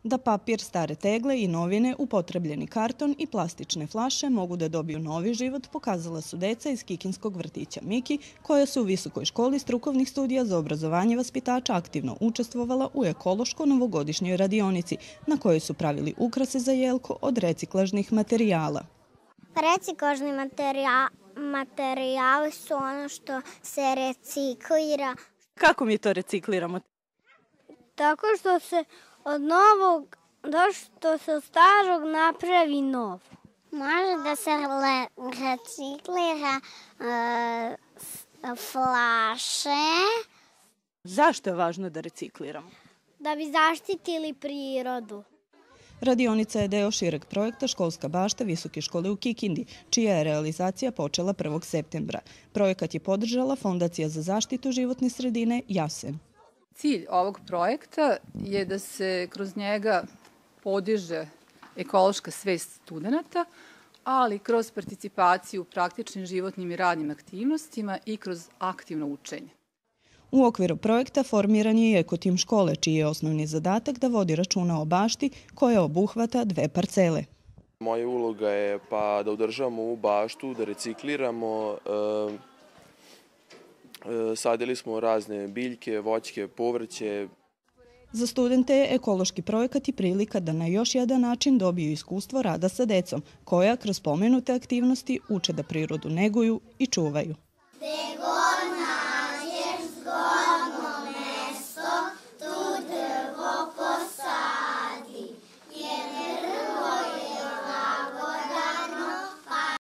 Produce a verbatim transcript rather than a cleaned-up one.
Da papir, stare tegle i novine, upotrebljeni karton i plastične flaše mogu da dobiju novi život, pokazala su deca iz Kikinskog vrtića Miki, koja su u Visokoj školi strukovnih studija za obrazovanje vaspitača aktivno učestvovala u ekološko-novogodišnjoj radionici, na kojoj su pravili ukrase za jelko od reciklažnih materijala. Reciklažni materijal, materijali su ono što se reciklira. Kako mi to recikliramo? Tako što se od novog, da što se od starog napravi novo. Može da se le, reciklira uh, flaše. Zašto je važno da recikliramo? Da bi zaštitili prirodu. Radionica je deo šireg projekta Školska bašta Visoke škole u Kikindi, čija je realizacija počela prvog septembra. Projekat je podržala Fondacija za zaštitu životne sredine Jasen. Cilj ovog projekta je da se kroz njega podiže ekološka svest studenta, ali kroz participaciju u praktičnim životnim i radnim aktivnostima i kroz aktivno učenje. U okviru projekta formiran je i ekotim škole, čiji je osnovni zadatak da vodi računa o bašti koja obuhvata dve parcele. Moja uloga je pa da održavamo ovu baštu, da recikliramo. E, sadili smo razne biljke, voćke, povrće. Za studente je ekološki projekat i prilika da na još jedan način dobiju iskustvo rada sa decom, koja kroz pomenute aktivnosti uče da prirodu neguju i čuvaju.